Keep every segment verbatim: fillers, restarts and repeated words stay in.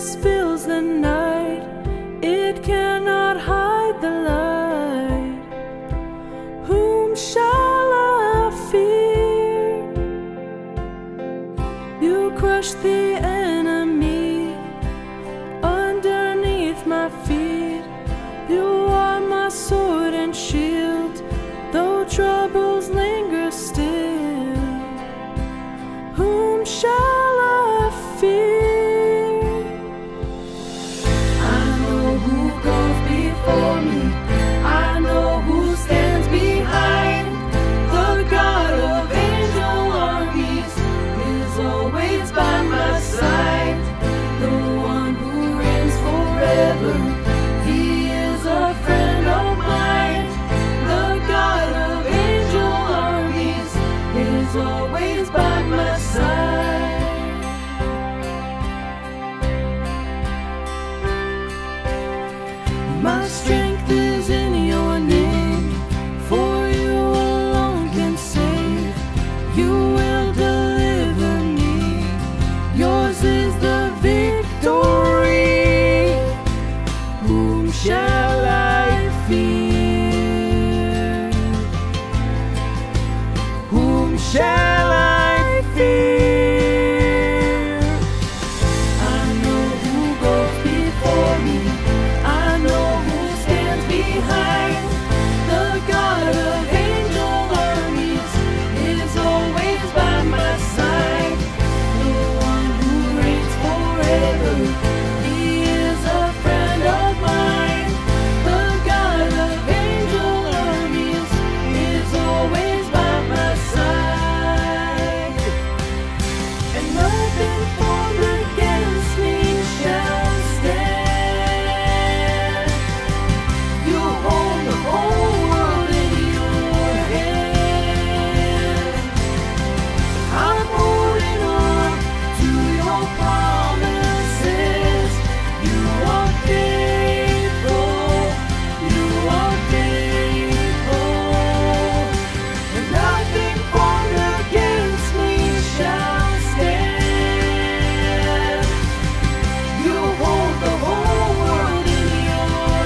darkness fills the night, it cannot hide the light. Whom shall I fear? You crush the enemy underneath my feet. You are my sword and shield, though troubles linger still. Whom shall I fear? I know who goes before me, I know who stands behind. The God of angel armies is always by my side. The one who reigns forever, he is a friend of mine. The God of angel armies is always by my side. My strength is in your name, for you alone can save. You will deliver me, yours is the victory. Whom shall I fear? Whom shall I fear? I know who goes before me, I know who stands behind. The God of angel armies is always by my side. The one who reigns forever, he is a friend of mine. The God of angel armies is always by my side. And nothing formed against me shall stand. You hold the whole world in your hand. I'm holding on to your promises. You are faithful, you are faithful. And nothing formed against me shall stand. You hold the whole world in your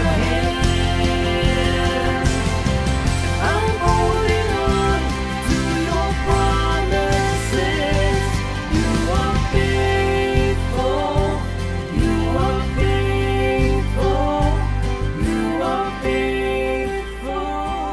hand. I'm holding on to your promises. You are faithful, you are faithful, you are faithful.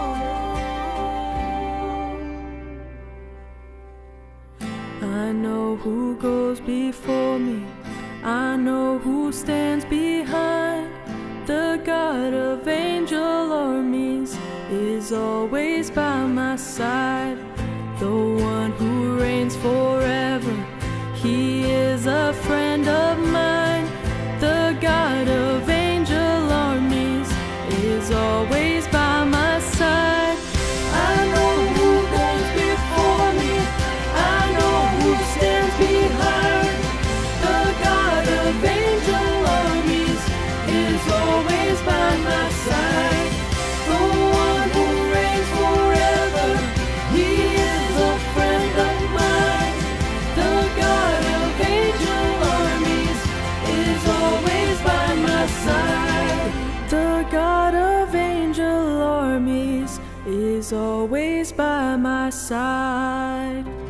I know who goes before me, I know who stands behind. The God of angel armies is always by my side. The one who reigns forever, he is a friend of mine. The God of angel armies is always by my side. I know who goes before me, I know who stands behind. The God of angel armies is always by my side. The one who reigns forever, he is a friend of mine. The God of angel armies is always by my side. The God of angel armies is always by my side.